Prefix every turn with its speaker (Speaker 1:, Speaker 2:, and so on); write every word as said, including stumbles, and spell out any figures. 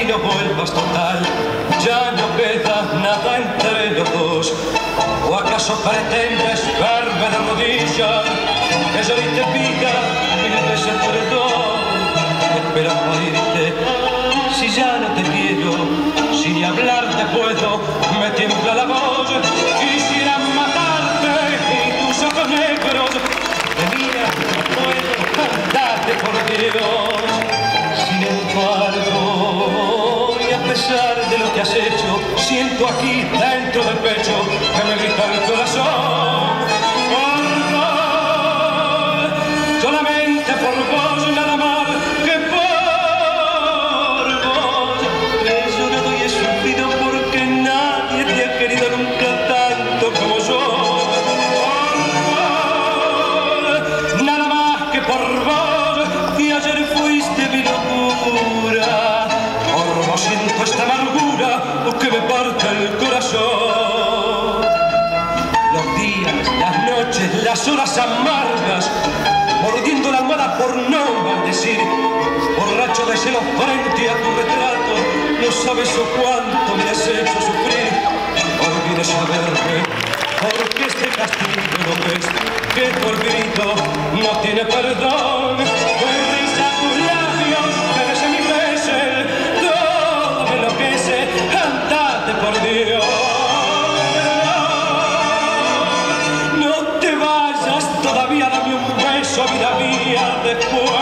Speaker 1: no vuelvas total, ya no queda nada entre los dos. ¿O acaso pretendes verme de rodillas, que yo ni te pida mil veces perdón? Esperas morirte si ya no te quiero, si ni hablarte puedo, me tiembla la voz. Quisiera matarte y tus ojos negros de mira, no puedo cantarte por Dios. Sin embargo, y a pesar de lo que has hecho, siento aquí dentro del pecho que me grita el corazón. Por vos, solamente por vos, nada más que por vos. He llorado y he sufrido porque nadie te ha querido nunca tanto como yo. Por vos, nada más que por vos, y ayer fuiste mi locura. Por vos siento esta amargura que me parte el corazón. Los días, las noches, las horas amargas, mordiendo la almohada por no maldecir, borracho de celos frente a tu retrato, no sabes o cuánto me has hecho sufrir. Olvidé saberme, porque este castigo no ves que tu grito no tiene perdón. Risa tus labios, que besen y besen, todo me enloquece, andate por Dios. No te vayas todavía, dame un beso, vida mía, después.